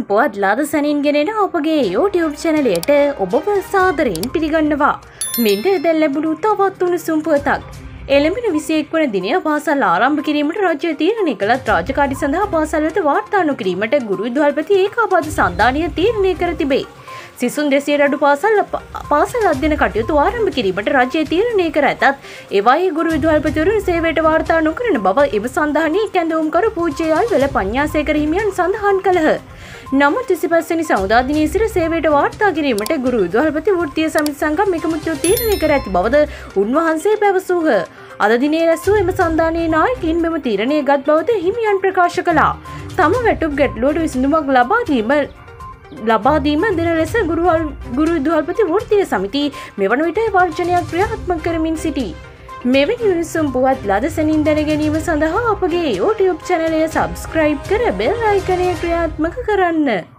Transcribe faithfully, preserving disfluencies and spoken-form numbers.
පුවත් ලාද සැනින් ගෙනෙන අපගේ YouTube channelයට ඔබව සාදරයෙන් පිළිගන්නවා. මෙන්න දැන් ලැබුණු තවත් උණුසුම් පුවතක්. එළඹෙන විසිඑක වන දිනය පාසල් ආරම්භ කිරීමට රාජ්‍ය තීරණය කළත් රාජකාරි සඳහා පාසල් වෙත වාර්තා නොකිරීමට ගුරු විදුහල්පති ඒකාබද්ධ සන්ධානය තීරණය කර තිබේ. සිසුන් දෙසියට අඩු පාසල් පාසල් අධ්‍යයන කටයුතු ආරම්භ කිරීමට රජය තීරණය කර ඇතත් ඒවායේ ගුරු විදුහල්පතිවරුන් සේවයට වාර්තා නොකරන බව එම සන්ධානයේ කැඳවුම්කරු පූජ්‍ය යාල්වල පඤ්ඤාසේකර හිමියන් සඳහන් කළහ. නමුත් විසිපස් වෙනි සමුදා දිනයේ සිට සේවයට වාර්තා කිරීමට ගුරු විදුහල්පති වෘත්තීය සමිති සංගම් එකමුතුව තීරණය කර ඇති බවද උන්වහන්සේ පැවසූහ. අද දිනේ රැස් වූ එම සන්ධානයේ නායකයින් මෙම තීරණය ගත් බවද හිමියන් ප්‍රකාශ කළා. තම වැටුප් ගැටලුවට විසඳුමක් ලබා දීම ලබා දීම දෙන ලෙස ගුරු ගුරු විදුහල්පති වෘත්තීය සමිති මෙවන විට වර්ජනයක් ක්‍රියාත්මක කරමින් සිටී. මෙවැනි උණුසුම් පුවත් ලද සැනින් දැන ගැනීම සඳහා අපගේ YouTube channel එක subscribe කර bell icon එක ක්‍රියාත්මක කරන්න.